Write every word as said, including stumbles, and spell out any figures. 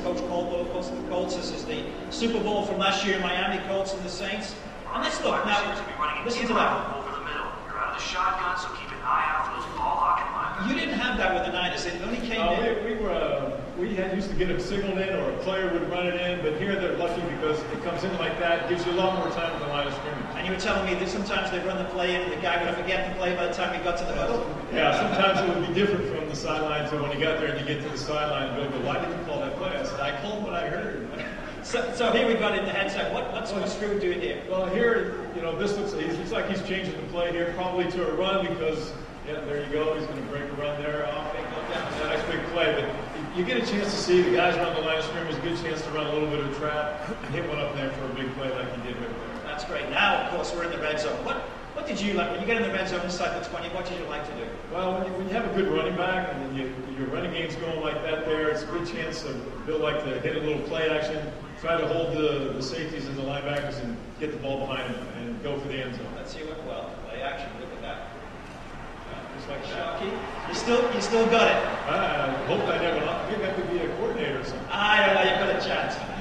Coach Caldwell, of course, of the Colts. This is the Super Bowl from last year, Miami Colts and the Saints. And let's look now. Listen to that. Over the middle. You're out of the shotgun, so keep an eye out for those ball hawking linemen. You didn't have that with the Niners. It only came uh, in. We, we were uh, we had used to get them signaled in, or a player would run it in. But here they're lucky because it comes in like that, gives you a lot more time with the line of scrimmage. And you were telling me that sometimes they run the play in, and the guy would forget the play by the time he got to the huddle. Yeah, sometimes it would be different from the sideline to when you got there and you get to the sideline and go, why did you call that play? I said, I called what I heard. So, so here we got in the headset. What, what's well, Screw doing here? Well, here, you know, this looks, it looks like he's changing the play here, probably to a run because, yeah, there you go. He's going to break a run there off. Yeah, nice big play. But you get a chance to see the guys around the line of scrimmage, a good chance to run a little bit of a trap and hit one up there for a big play like he did right there. That's great. Now, of course, we're in the red zone. What, what did you like? When you get in the red zone inside the twenty, what did you like to do? Well, when you, when you have a good running back and then you, your running game's going like that there, it's a good chance to Bill like to hit a little play action, try to hold the, the safeties and the linebackers and get the ball behind them and go for the end zone. Let's see what, well, play action. Look at that. Just like Shockey. You still, you still got it. I hope I never, I think I could be a coordinator or something. I don't know, you've got a chance.